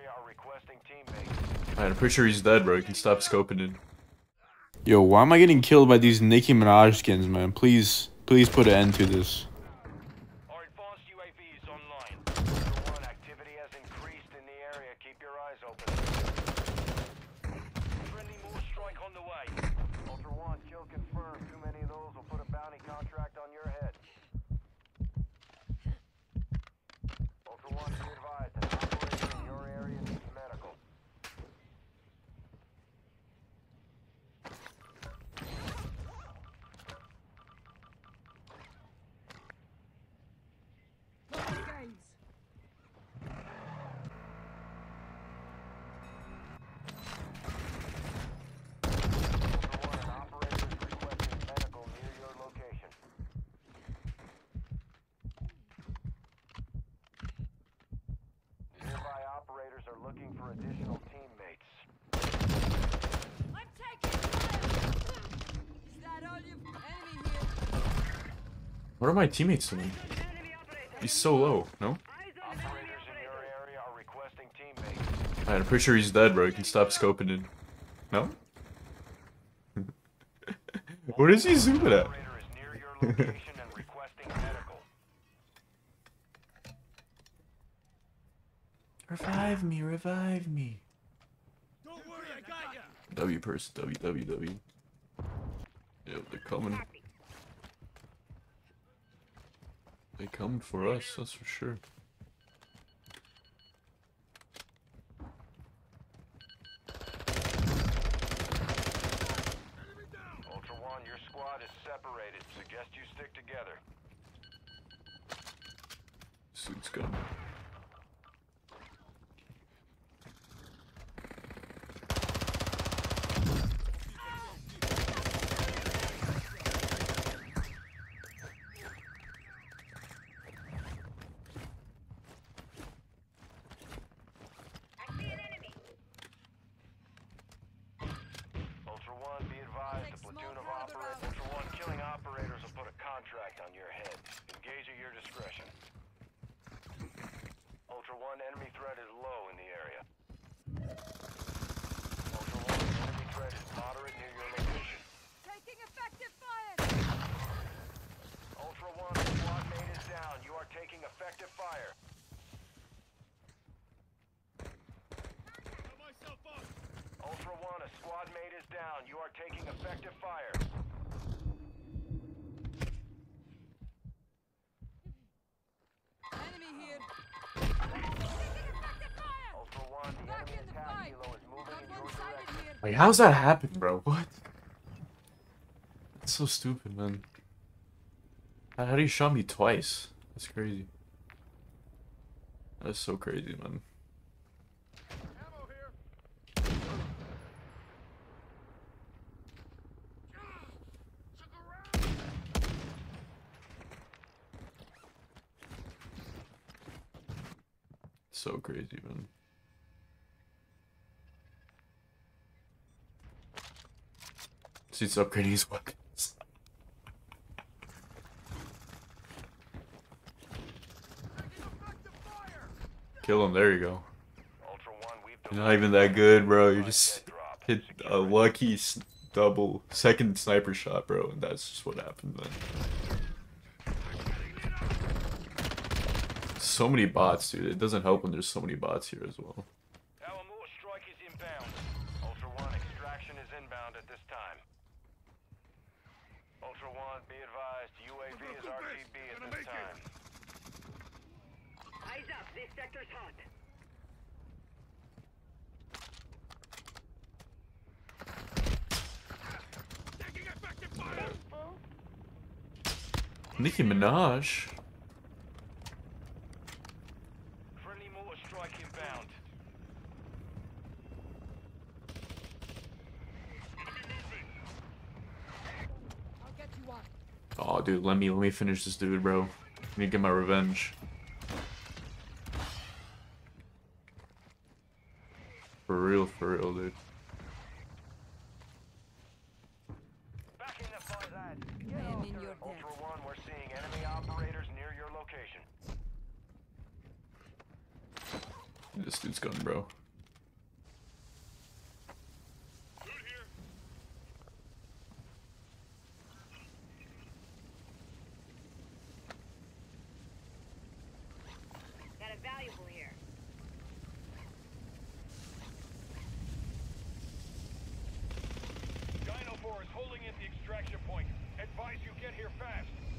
Man, I'm pretty sure he's dead, bro. You can stop scoping in. Yo, why am I getting killed by these Nicki Minaj skins, man? Please put an end to this. Our advanced UAV is online. Ultra One, activity has increased in the area. Keep your eyes open. Friendly more strike on the way. Ultra One, kill confirmed. Too many of those will put a bounty contract on your head. Ultra One, be advised, an operator in your area needs medical. Looking for additional teammates. I'm taking fire! Is that all you enemy here? What are my teammates doing? He's so low, no? Operators in your area are requesting teammates. Man, I'm pretty sure he's dead, bro. You can stop scoping in. No? What is he zooming at? Operator is near your location and requesting medical. Revive me, revive me. Don't worry, I got ya. W person, W. Yo, they're coming. They coming for us, that's for sure. Ultra One, your squad is separated. Suggest you stick together. Suit's gone. Ultra One, be advised, a platoon of operators. Ultra One, killing operators will put a contract on your head. Engage at your discretion. Ultra One, enemy threat is low in the area. Ultra One, enemy threat is moderate near your location. Taking effective fire! Ultra One, a squad mate is down. You are taking effective fire. Got myself up. Ultra One, a squad mate is down. You are taking effective fire. Enemy here! Ultra One, the Back enemy in the attack fight! helo is moving Got in your one-sided direction. here! Like, how's that happen, bro? What? That's so stupid, man. How do you shot me twice? That's crazy. That's so crazy, man. Ammo here. Look around. So crazy, man. He's upgrading his weapons. Kill him, there you go. Ultra One, we've You're not even that good, bro. You just hit a lucky double second sniper shot, bro, and that's just what happened then. So many bots, dude. It doesn't help when there's so many bots here as well. Our mortar strike is inbound. Ultra One, extraction is inbound at this time. Ultra One, be advised, UAV is RTB at this time. Eyes up, this sector's hot. Taking effective fire. Nicki Minaj. Friendly mortar strike inbound. I'll get you one. Oh, dude, let me finish this dude, bro. I need to get my revenge. For real, dude. Backing the far that. I am in your Ultra debt. One, we're seeing enemy operators near your location. Need to this dude's gun, bro. Good here. Got a valuable here. Dino 4 is holding at the extraction point. Advise you get here fast.